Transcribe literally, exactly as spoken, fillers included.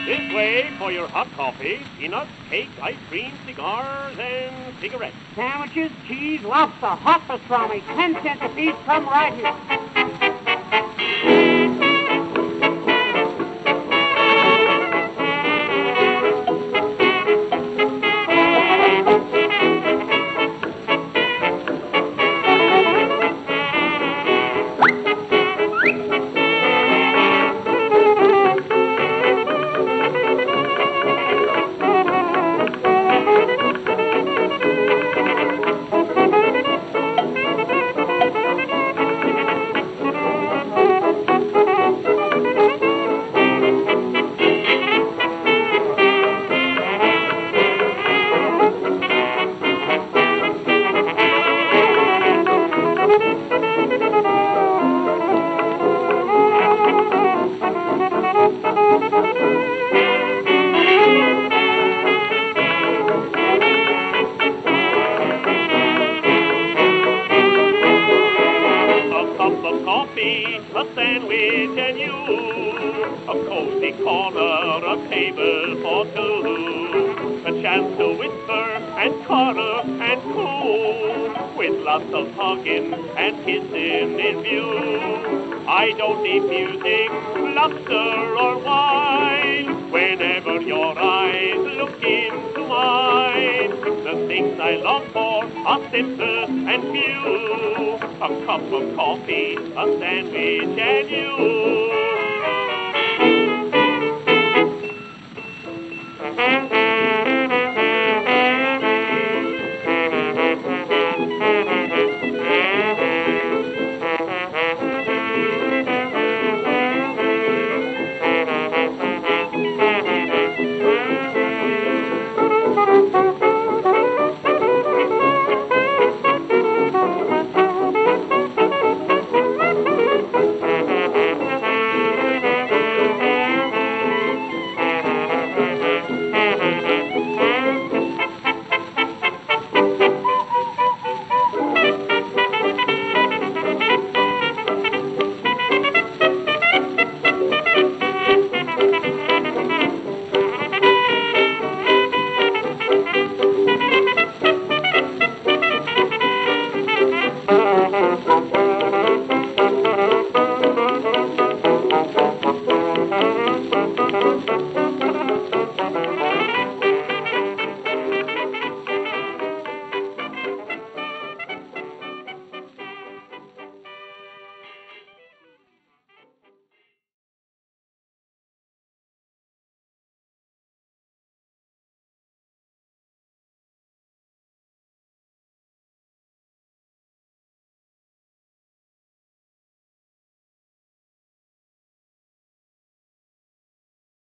This way for your hot coffee, peanuts, cake, ice cream, cigars, and cigarettes. Sandwiches, cheese, lobster, hot pastrami, ten cents a piece. Come right here. A sandwich and you, a cozy corner, a table for two, a chance to whisper and cuddle and coo, with lots of hugging and kissing in view. I don't need music, laughter or wine, whenever your eyes look into mine. The things I long for are simple and few, a cup of coffee, a sandwich and you.